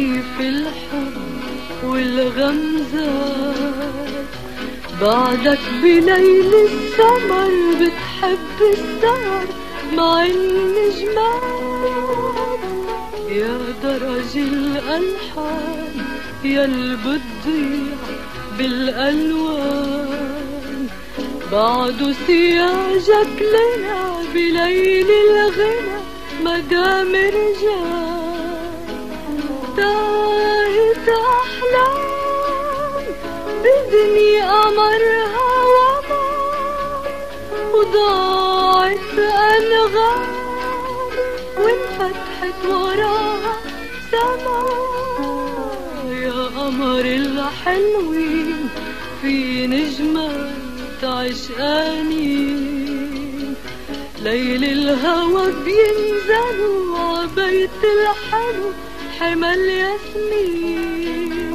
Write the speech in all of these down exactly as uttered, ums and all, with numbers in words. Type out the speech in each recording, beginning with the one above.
غني في الحب والغمزات، بعدك بليل السمر بتحب السهر مع النجمات. يا درج الألحان يل بتضيع بالألوان، بعد سياجك لنا بليل الغنى مدام رجال. تاهت أحلام بدني قمرها ومار، وضاعت أنغام وانفتحت وراها سما. يا قمر الحلوين في نجمات عشقانين، ليل الهوى بينزلوا عبيت الحلو حمى الياسمين.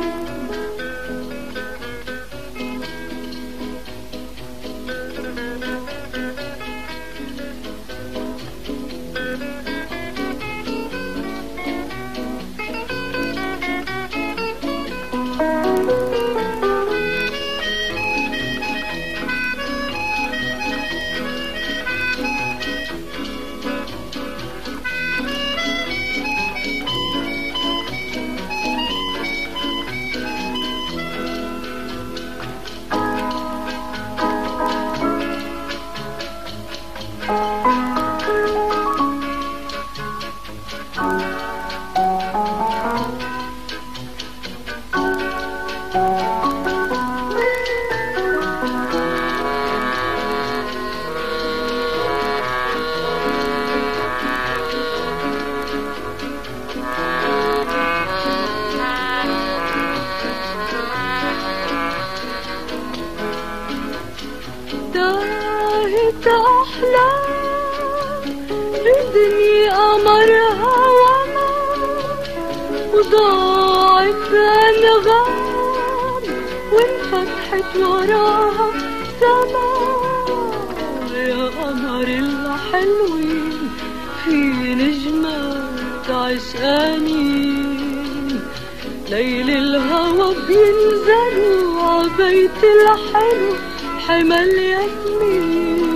تاهت أحلام بدني قمرها ومار، وضاعت أنغام وانفتحت وراها سما. يا قمر الحلوين في نجمات عشقانين، ليل الهوى بينزلوا عبيت الحلو حمى الياسمين.